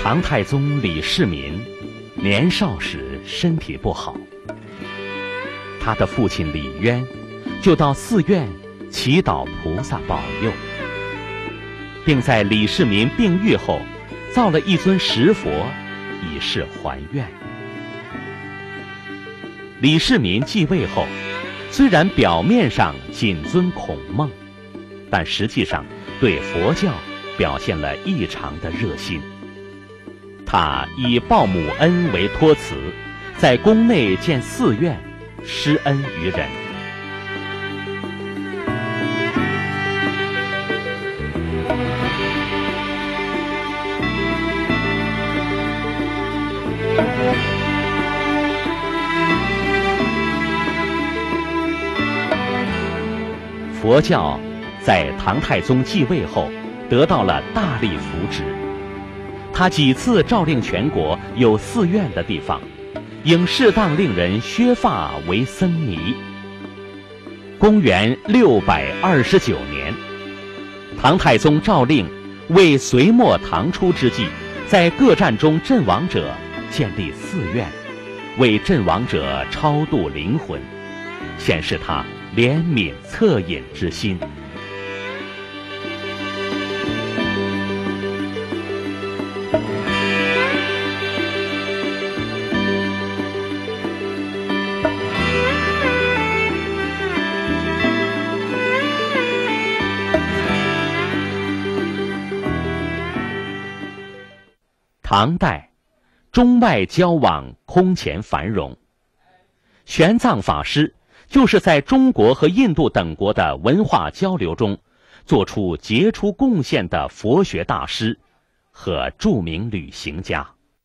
唐太宗李世民年少时身体不好，他的父亲李渊就到寺院祈祷菩萨保佑，并在李世民病愈后造了一尊石佛以示还愿。李世民继位后，虽然表面上谨遵孔孟，但实际上对佛教表现了异常的热心。他以报母恩为托辞，在宫内建寺院，施恩于人。佛教在唐太宗继位后得到了大力扶植，他几次诏令全国有寺院的地方，应适当令人削发为僧尼。公元629年，唐太宗诏令为隋末唐初之际，在各战中阵亡者建立寺院，为阵亡者超度灵魂，显示他怜悯恻隐之心。唐代，中外交往空前繁荣。玄奘法师就是在中国和印度等国的文化交流中，做出杰出贡献的佛学大师和著名旅行家。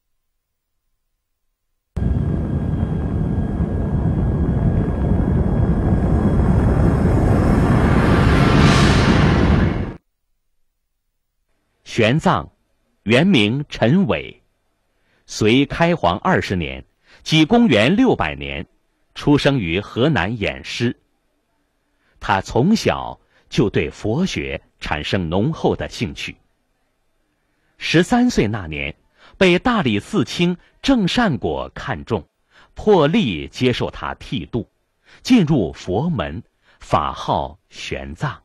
玄奘原名陈伟，隋开皇20年，即公元600年，出生于河南偃师。他从小就对佛学产生浓厚的兴趣。13岁那年，被大理寺卿郑善果看中，破例接受他剃度，进入佛门，法号玄奘。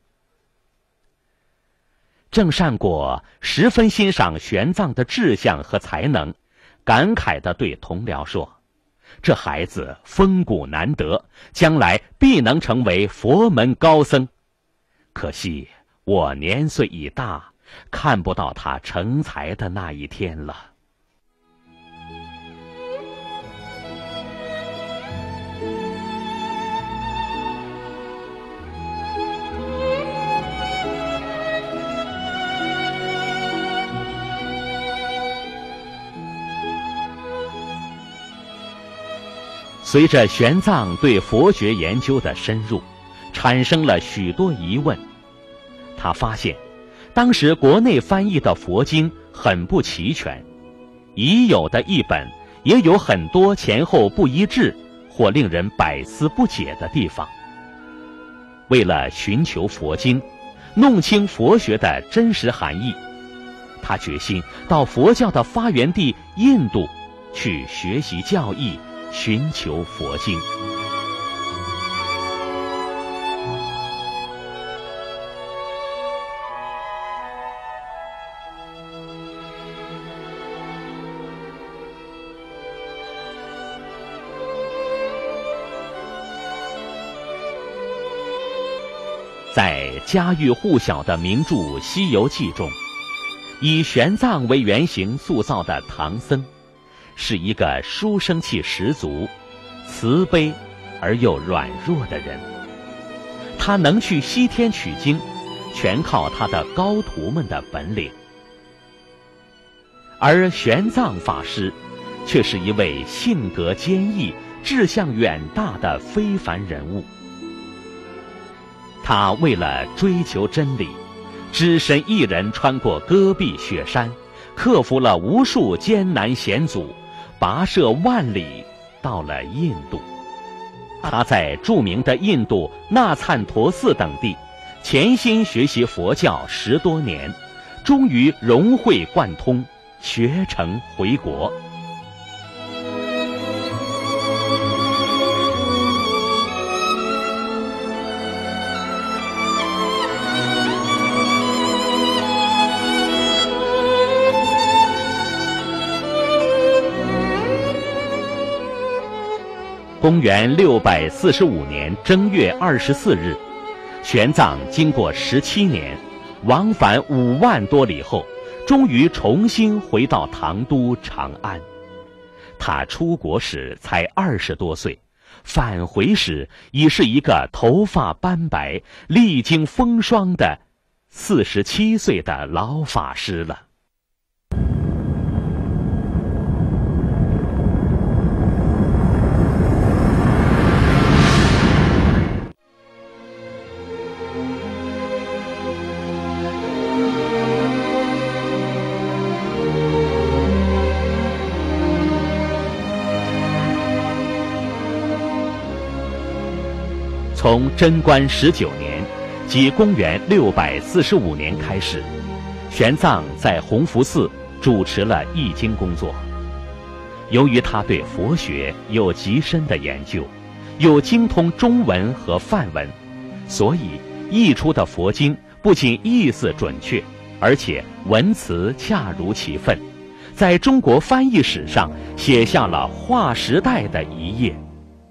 郑善果十分欣赏玄奘的志向和才能，感慨地对同僚说：“这孩子风骨难得，将来必能成为佛门高僧。可惜我年岁已大，看不到他成才的那一天了。”随着玄奘对佛学研究的深入，产生了许多疑问。他发现，当时国内翻译的佛经很不齐全，已有的译本也有很多前后不一致或令人百思不解的地方。为了寻求佛经，弄清佛学的真实含义，他决心到佛教的发源地印度去学习教义，寻求佛经。在家喻户晓的名著《西游记》中，以玄奘为原型塑造的唐僧，是一个书生气十足、慈悲而又软弱的人。他能去西天取经，全靠他的高徒们的本领。而玄奘法师却是一位性格坚毅、志向远大的非凡人物。他为了追求真理，只身一人穿过戈壁雪山，克服了无数艰难险阻，跋涉万里到了印度。他在著名的印度那灿陀寺等地潜心学习佛教10多年，终于融会贯通， 学成回国。公元645年正月24日，玄奘经过17年，往返5万多里后，终于重新回到唐都长安。他出国时才20多岁，返回时已是一个头发斑白、历经风霜的47岁的老法师了。从贞观19年，即公元645年开始，玄奘在弘福寺主持了译经工作。由于他对佛学有极深的研究，又精通中文和梵文，所以译出的佛经不仅意思准确，而且文辞恰如其分，在中国翻译史上写下了划时代的一页。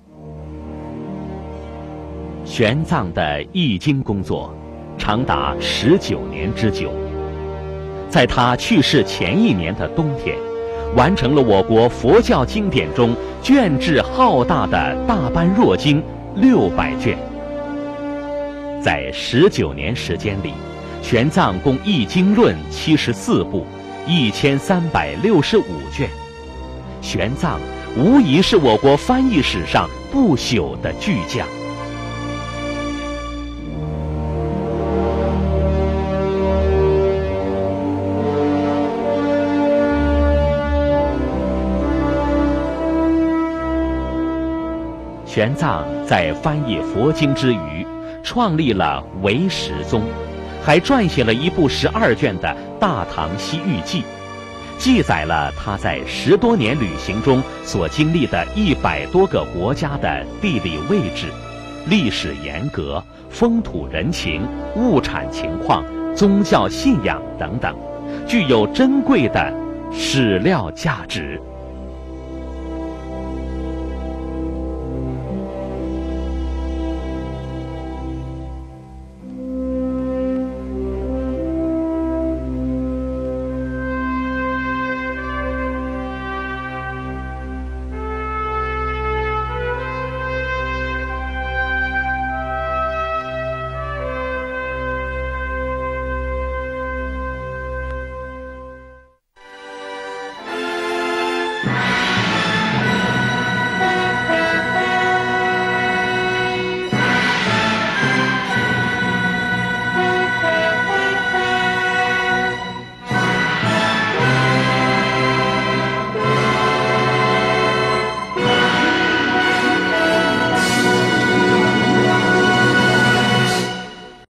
玄奘的译经工作长达19年之久，在他去世前1年的冬天，完成了我国佛教经典中卷帙浩大的大般若经600卷。在19年时间里，玄奘共译经论74部，1365卷。玄奘无疑是我国翻译史上不朽的巨匠。玄奘在翻译佛经之余，创立了唯识宗，还撰写了一部12卷的《大唐西域记》，记载了他在10多年旅行中所经历的100多个国家的地理位置、历史沿革、风土人情、物产情况、宗教信仰等等，具有珍贵的史料价值。